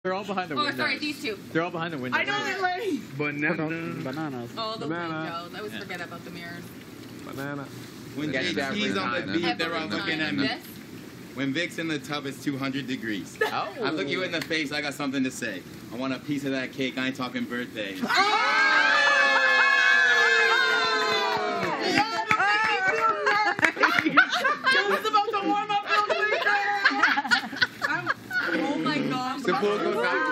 They're all behind the window. Oh, sorry, these two. They're all behind the window. I know they're late. Bananas. Oh, the Banana. windows. I always forget about the mirrors. Banana. When Get that he's on the every beat, time. they're all looking at me. This? When Vic's in the tub, it's 200 degrees. Oh. I look you in the face, I got something to say. I want a piece of that cake, I ain't talking birthday. It's about to warm up real quick. Oh my gosh. The pool goes out.